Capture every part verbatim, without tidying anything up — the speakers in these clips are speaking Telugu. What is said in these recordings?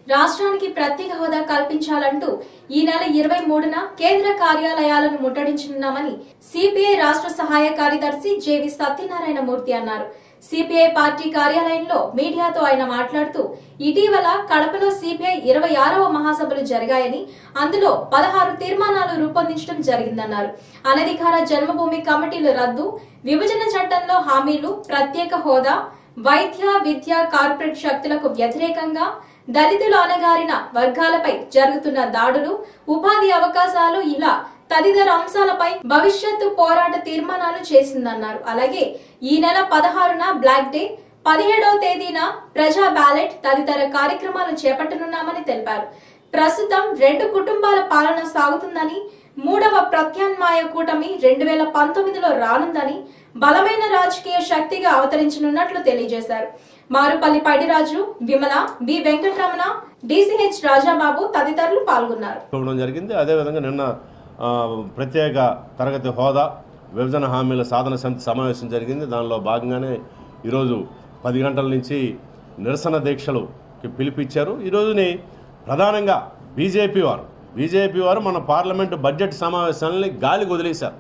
రాష్ట్రానికి ప్రత్యేక హోదా కల్పించాలంటూ ఈ నెల ఇరవై మూడున కేంద్ర కార్యాలయాలను ముట్టడించనున్నామని సిపిఐ రాష్ట్ర సహాయ కార్యదర్శి జేవి సత్యనారాయణ మూర్తి అన్నారు. సిపిఐ పార్టీ కార్యాలయంలో మీడియాతో ఆయన మాట్లాడుతూ ఇటీవల కడపలో సిపిఐ ఇరవై ఆరవ మహాసభలు జరిగాయని అందులో పదహారు తీర్మానాలు రూపొందించడం జరిగిందన్నారు. అనధికార జన్మభూమి కమిటీల రద్దు, విభజన చట్టంలో హామీలు, ప్రత్యేక హోదా, వైద్య విద్య కార్పొరేట్ శక్తులకు వ్యతిరేకంగా దళితులు అనగారిన వర్గాలపై జరుగుతున్న దాడులు, ఉపాధి అవకాశాలు ఇలా తదితర అంశాలపై భవిష్యత్తు పోరాట తీర్మానాలు చేసిందన్నారు. అలాగే ఈ నెల పదహారున బ్లాక్ డే, పదిహేడవ తేదీన ప్రజా బ్యాలెట్ తదితర కార్యక్రమాలు చేపట్టనున్నామని తెలిపారు. ప్రస్తుతం రెండు కుటుంబాల పాలన సాగుతుందని, మూడవ ప్రత్యామ్నాయ కూటమి రెండు వేల పంతొమ్మిదిలో రానుందని, బలమైన రాజకీయ శక్తిగా అవతరించనున్నట్లు తెలియజేశారు. మారుపల్లి పైడిరాజు, విమల, బి వెంకటరమణ, డిసిహెచ్ రాజాబాబు తదితరులు పాల్గొన్నారు. జరిగింది. అదేవిధంగా నిన్న ప్రత్యేక తరగతి హోదా, విభజన హామీల సాధన సమితి సమావేశం జరిగింది. దానిలో భాగంగానే ఈరోజు పది గంటల నుంచి నిరసన దీక్షలుకి పిలిపించారు. ఈరోజుని ప్రధానంగా బీజేపీ వారు బీజేపీ వారు మన పార్లమెంటు బడ్జెట్ సమావేశాలని గాలికి వదిలేశారు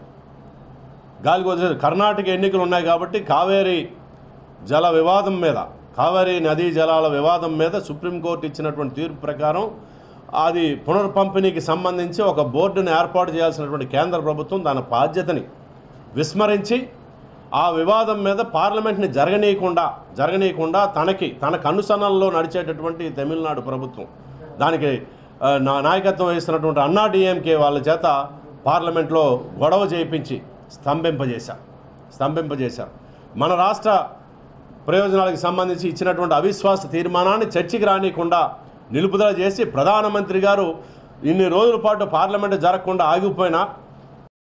గాలికి వదిలేశారు కర్ణాటక ఎన్నికలు ఉన్నాయి కాబట్టి కావేరీ జల వివాదం మీద, కావేరీ నదీ జలాల వివాదం మీద సుప్రీంకోర్టు ఇచ్చినటువంటి తీర్పు ప్రకారం అది పునర్పంపిణీకి సంబంధించి ఒక బోర్డును ఏర్పాటు చేయాల్సినటువంటి కేంద్ర ప్రభుత్వం దాని బాధ్యతని విస్మరించి ఆ వివాదం మీద పార్లమెంట్ని జరగనీయకుండా జరగనీయకుండా తనకి తన కనుసన్నల్లో నడిచేటటువంటి తమిళనాడు ప్రభుత్వం, దానికి నాయకత్వం వహిస్తున్నటువంటి అన్నా డిఎంకే వాళ్ళ చేత పార్లమెంట్లో గొడవ చేయించి స్తంభింపజేశారు స్తంభింపజేశారు మన రాష్ట్ర ప్రయోజనాలకు సంబంధించి ఇచ్చినటువంటి అవిశ్వాస తీర్మానాన్ని చర్చకి రానియకుండా నిలుపుదల చేసి ప్రధానమంత్రి గారు ఇన్ని రోజుల పాటు పార్లమెంటు జరగకుండా ఆగిపోయినా